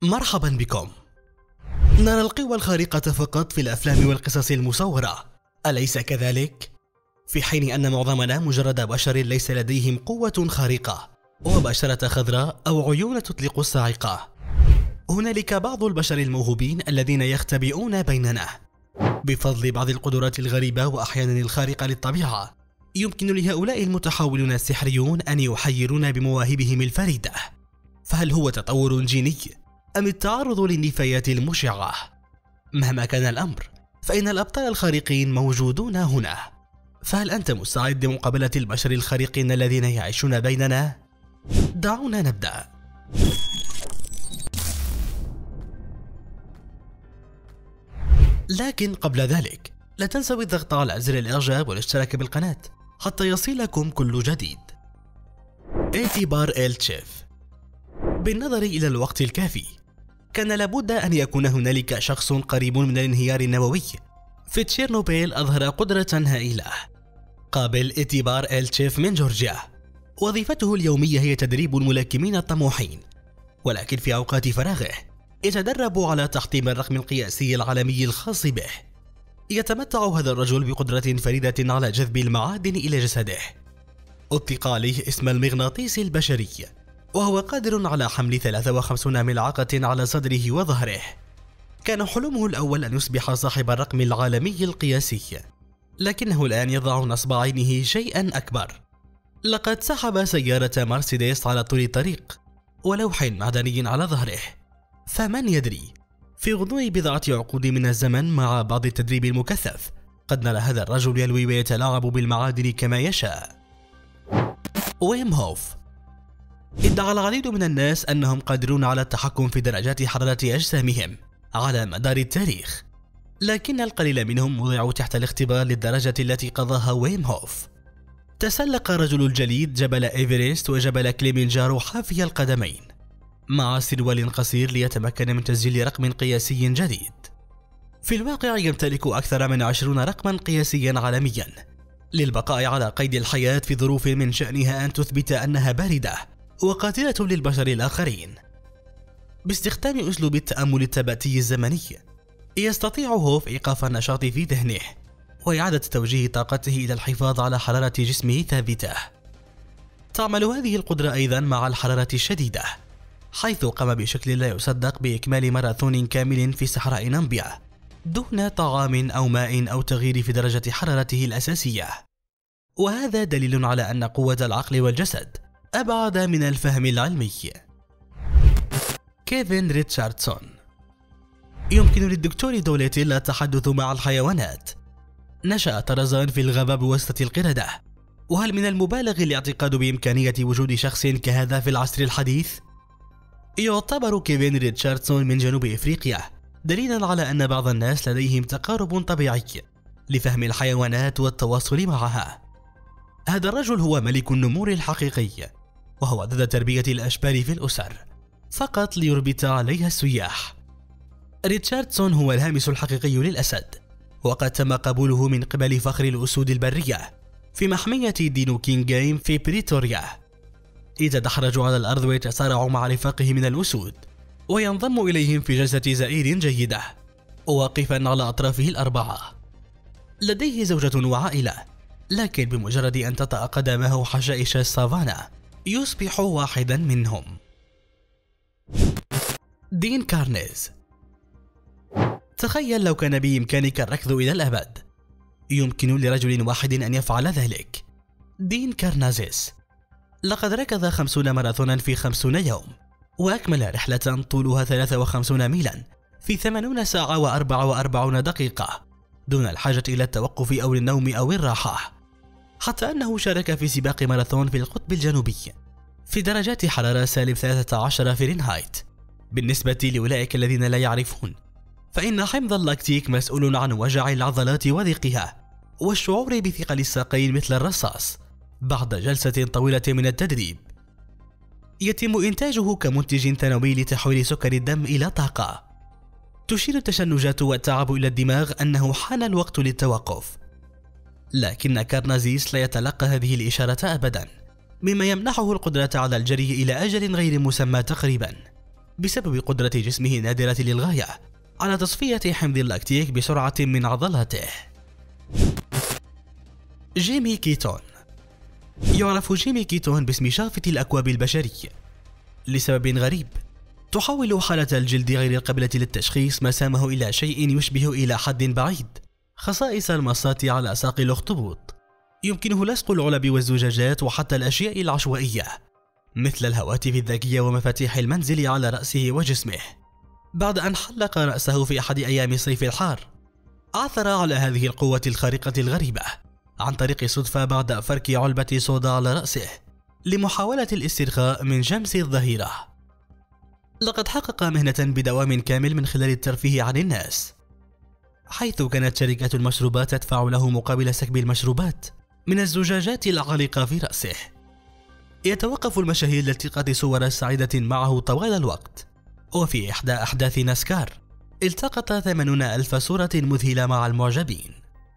مرحبا بكم. نرى القوى الخارقة فقط في الأفلام والقصص المصورة، أليس كذلك؟ في حين أن معظمنا مجرد بشر ليس لديهم قوة خارقة وبشرة خضراء أو عيون تطلق الصاعقة. هنالك بعض البشر الموهوبين الذين يختبئون بيننا بفضل بعض القدرات الغريبة وأحيانا الخارقة للطبيعة. يمكن لهؤلاء المتحولون السحريون أن يحيرونا بمواهبهم الفريدة. فهل هو تطور جيني أم التعرض للنفايات المشعة؟ مهما كان الأمر فإن الأبطال الخارقين موجودون هنا. فهل أنت مستعد لمقابلة البشر الخارقين الذين يعيشون بيننا؟ دعونا نبدأ. لكن قبل ذلك لا تنسوا الضغط على زر الإعجاب والاشتراك بالقناة حتى يصلكم كل جديد. اعتبار إلتشيف. بالنظر إلى الوقت الكافي كان لابد أن يكون هنالك شخص قريب من الانهيار النووي. في تشيرنوبيل أظهر قدرة هائلة. قابل اعتبار إلتشيف من جورجيا، وظيفته اليومية هي تدريب الملاكمين الطموحين، ولكن في أوقات فراغه يتدرب على تحطيم الرقم القياسي العالمي الخاص به. يتمتع هذا الرجل بقدرة فريدة على جذب المعادن إلى جسده. أطلق عليه اسم المغناطيس البشري، وهو قادر على حمل 53 ملعقة على صدره وظهره. كان حلمه الأول أن يصبح صاحب الرقم العالمي القياسي، لكنه الآن يضع نصب عينه شيئا أكبر. لقد سحب سيارة مرسيدس على طول الطريق ولوح معدني على ظهره. فمن يدري، في غضون بضعة عقود من الزمن مع بعض التدريب المكثف قد نرى هذا الرجل يلوي ويتلاعب بالمعادن كما يشاء. ويم هوف. ادعى العديد من الناس أنهم قادرون على التحكم في درجات حرارة أجسامهم على مدار التاريخ، لكن القليل منهم وضعوا تحت الاختبار للدرجة التي قضاها ويم هوف. تسلق رجل الجليد جبل إيفرست وجبل كليمنجارو حافي القدمين مع سروال قصير ليتمكن من تسجيل رقم قياسي جديد. في الواقع يمتلك أكثر من 20 رقما قياسيا عالميا للبقاء على قيد الحياة في ظروف من شأنها أن تثبت أنها باردة وقاتلة للبشر الآخرين. باستخدام أسلوب التأمل التباتي الزمني يستطيع هوف إيقاف النشاط في ذهنه وإعادة توجيه طاقته إلى الحفاظ على حرارة جسمه ثابتة. تعمل هذه القدرة أيضا مع الحرارة الشديدة، حيث قام بشكل لا يصدق بإكمال ماراثون كامل في صحراء نامبيا دون طعام أو ماء أو تغيير في درجة حرارته الأساسية. وهذا دليل على أن قوة العقل والجسد أبعد من الفهم العلمي. كيفن ريتشاردسون. يمكن للدكتور دوليتيل التحدث مع الحيوانات. نشأ طرزان في الغابة بواسطة القردة، وهل من المبالغ الاعتقاد بإمكانية وجود شخص كهذا في العصر الحديث؟ يعتبر كيفن ريتشاردسون من جنوب إفريقيا دليلا على أن بعض الناس لديهم تقارب طبيعي لفهم الحيوانات والتواصل معها. هذا الرجل هو ملك النمور الحقيقي، وهو ضد تربية الأشبال في الأسر فقط ليربط عليها السياح. ريتشاردسون هو الهامس الحقيقي للأسد، وقد تم قبوله من قبل فخر الأسود البرية في محمية دينو كينغايم في بريتوريا. يتدحرج على الأرض ويتصارع مع رفاقه من الأسود، وينضم إليهم في جلسة زئير جيدة واقفا على أطرافه الأربعة. لديه زوجة وعائلة، لكن بمجرد أن تطأ قدمه حشائش السافانا يصبح واحدا منهم. دين كارنيز. تخيل لو كان بإمكانك الركض إلى الأبد. يمكن لرجل واحد أن يفعل ذلك. دين كارنازيس. لقد ركض 50 ماراثونا في 50 يوم، وأكمل رحلة طولها 53 ميلا في 80 ساعة و44 دقيقة دون الحاجة إلى التوقف أو النوم أو الراحة. حتى أنه شارك في سباق ماراثون في القطب الجنوبي في درجات حرارة -13 فahrenheit. بالنسبة لأولئك الذين لا يعرفون، فإن حمض اللاكتيك مسؤول عن وجع العضلات وضيقها والشعور بثقل الساقين مثل الرصاص بعد جلسة طويلة من التدريب. يتم إنتاجه كمنتج ثانوي لتحويل سكر الدم إلى طاقة. تشير التشنجات والتعب إلى الدماغ أنه حان الوقت للتوقف، لكن كارنازيس لا يتلقى هذه الإشارة أبدا، مما يمنحه القدرة على الجري إلى أجل غير مسمى تقريبا. بسبب قدرة جسمه النادرة للغاية على تصفية حمض اللاكتيك بسرعة من عضلاته. جيمي كيتون. يعرف جيمي كيتون باسم شافة الأكواب البشري لسبب غريب. تحول حالة الجلد غير القابلة للتشخيص مسامه إلى شيء يشبه إلى حد بعيد خصائص المصات على ساق الأخطبوط. يمكنه لصق العلب والزجاجات وحتى الأشياء العشوائية مثل الهواتف الذكية ومفاتيح المنزل على رأسه وجسمه. بعد أن حلق رأسه في أحد أيام الصيف الحار، عثر على هذه القوة الخارقة الغريبة عن طريق الصدفة بعد فرك علبة صودا على رأسه لمحاولة الاسترخاء من شمس الظهيرة. لقد حقق مهنة بدوام كامل من خلال الترفيه عن الناس، حيث كانت شركات المشروبات تدفع له مقابل سكب المشروبات من الزجاجات العالقة في رأسه. يتوقف المشاهير لالتقاط صور سعيدة معه طوال الوقت، وفي إحدى أحداث ناسكار التقط 80,000 صورة مذهلة مع المعجبين.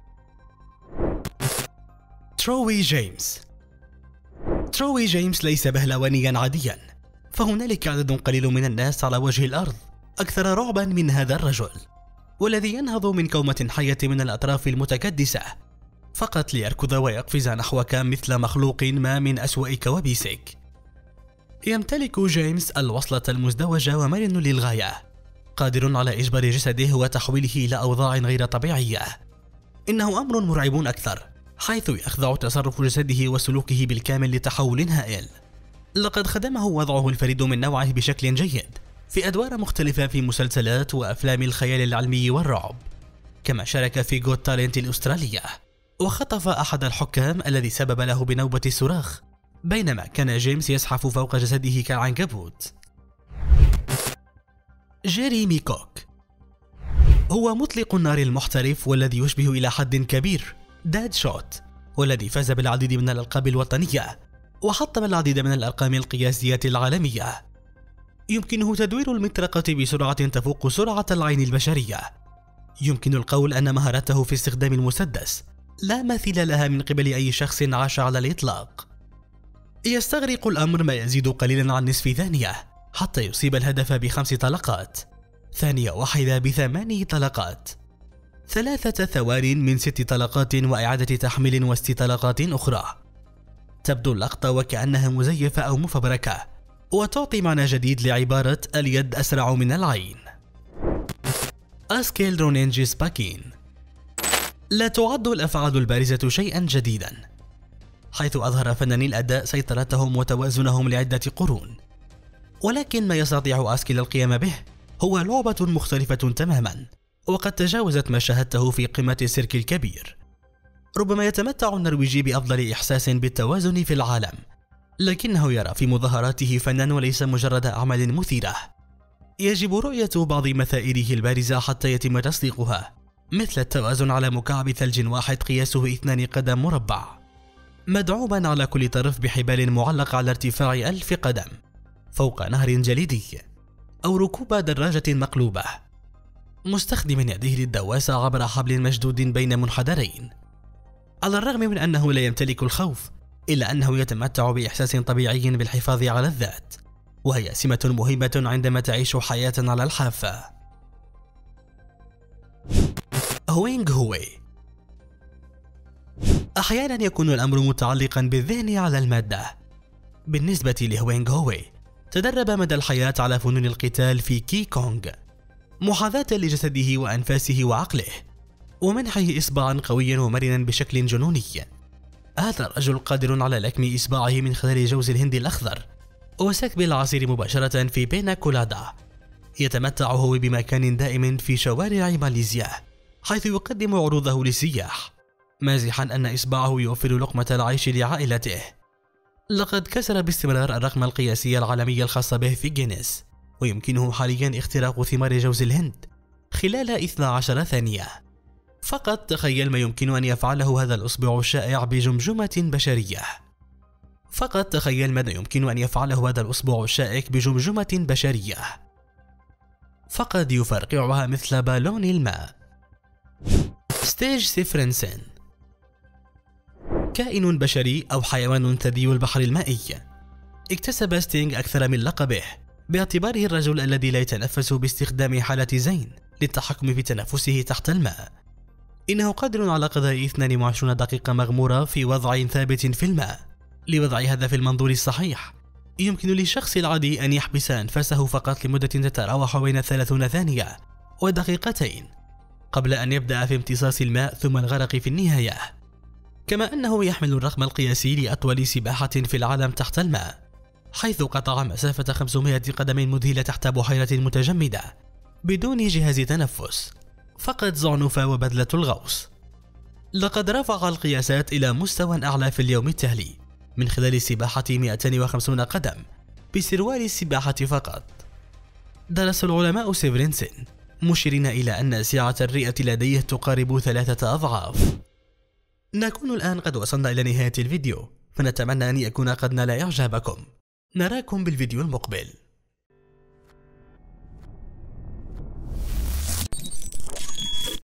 تروي جيمس. تروي جيمس ليس بهلوانيا عاديا، فهنالك عدد قليل من الناس على وجه الأرض أكثر رعبا من هذا الرجل، والذي ينهض من كومة حية من الأطراف المتكدسة فقط ليركض ويقفز نحوك مثل مخلوق ما من أسوأ كوابيسك. يمتلك جيمس الوصلة المزدوجة ومرن للغاية، قادر على إجبار جسده وتحويله إلى أوضاع غير طبيعية. إنه أمر مرعب أكثر، حيث يخضع تصرف جسده وسلوكه بالكامل لتحول هائل. لقد خدمه وضعه الفريد من نوعه بشكل جيد في أدوار مختلفة في مسلسلات وأفلام الخيال العلمي والرعب، كما شارك في جوت تالنت الأسترالية وخطف أحد الحكام الذي سبب له بنوبة الصراخ بينما كان جيمس يزحف فوق جسده كالعنكبوت. جيريمي كوك. هو مطلق النار المحترف والذي يشبه إلى حد كبير داد شوت، والذي فاز بالعديد من الألقاب الوطنية وحطم العديد من الأرقام القياسية العالمية. يمكنه تدوير المطرقة بسرعة تفوق سرعة العين البشرية. يمكن القول أن مهارته في استخدام المسدس لا مثيل لها من قبل أي شخص عاش على الإطلاق. يستغرق الأمر ما يزيد قليلا عن نصف ثانية حتى يصيب الهدف ب5 طلقات، ثانية واحدة ب8 طلقات، 3 ثوان من 6 طلقات وإعادة تحميل و6 طلقات أخرى. تبدو اللقطة وكأنها مزيفة أو مفبركة، وتعطي معنى جديد لعبارة اليد أسرع من العين. أسكيل رونينجيس باكين. لا تعد الأفعال البارزة شيئا جديدا، حيث أظهر فناني الأداء سيطرتهم وتوازنهم لعدة قرون، ولكن ما يستطيع أسكيل القيام به هو لعبة مختلفة تماما، وقد تجاوزت ما شاهدته في قمة السيرك الكبير. ربما يتمتع النرويجي بأفضل إحساس بالتوازن في العالم، لكنه يرى في مظاهراته فنا وليس مجرد أعمال مثيرة. يجب رؤية بعض مثائره البارزة حتى يتم تصديقها، مثل التوازن على مكعب ثلج واحد قياسه 2 قدم مربع، مدعوما على كل طرف بحبال معلقة على ارتفاع 1000 قدم فوق نهر جليدي، أو ركوب دراجة مقلوبة، مستخدما يديه للدواسة عبر حبل مشدود بين منحدرين. على الرغم من أنه لا يمتلك الخوف، إلا أنه يتمتع بإحساس طبيعي بالحفاظ على الذات، وهي سمة مهمة عندما تعيش حياة على الحافة. هوينغ هوي. أحيانا يكون الأمر متعلقا بالذهن على المادة. بالنسبة لهوينغ هوي، تدرب مدى الحياة على فنون القتال في كي كونغ، محاذاة لجسده وأنفاسه وعقله، ومنحه إصبعا قويا ومرنا بشكل جنوني. هذا الرجل قادر على لكم إصبعه من خلال جوز الهند الأخضر وسكب العصير مباشرة في بينا كولادا. يتمتع هو بمكان دائم في شوارع ماليزيا، حيث يقدم عروضه للسياح، مازحا أن إصبعه يوفر لقمة العيش لعائلته. لقد كسر باستمرار الرقم القياسي العالمي الخاص به في جينيس، ويمكنه حاليا اختراق ثمار جوز الهند خلال 12 ثانية. فقط تخيل ما يمكن أن يفعله هذا الأصبع الشائع بجمجمة بشرية. فقط تخيل ماذا يمكن أن يفعله هذا الأصبع الشائك بجمجمة بشرية. فقد يفرقعها مثل بالون الماء. ستيج سيفرنسن. كائن بشري أو حيوان ثدي البحر المائي. اكتسب ستينغ أكثر من لقبه باعتباره الرجل الذي لا يتنفس باستخدام حالة زين للتحكم في تنفسه تحت الماء. إنه قادر على قضاء 22 دقيقة مغمورة في وضع ثابت في الماء. لوضع هذا في المنظور الصحيح، يمكن للشخص العادي أن يحبس أنفاسه فقط لمدة تتراوح بين 30 ثانية ودقيقتين قبل أن يبدأ في امتصاص الماء ثم الغرق في النهاية. كما أنه يحمل الرقم القياسي لأطول سباحة في العالم تحت الماء، حيث قطع مسافة 500 قدم مذهلة تحت بحيرة متجمدة بدون جهاز تنفس، فقط زعنفة وبدلة الغوص. لقد رفع القياسات إلى مستوى أعلى في اليوم التالي من خلال السباحة 250 قدم بسروال السباحة فقط. درس العلماء سيفرينسن مشيرين إلى أن سعة الرئة لديه تقارب 3 أضعاف. نكون الآن قد وصلنا إلى نهاية الفيديو، فنتمنى أن يكون قد نال إعجابكم. نراكم بالفيديو المقبل.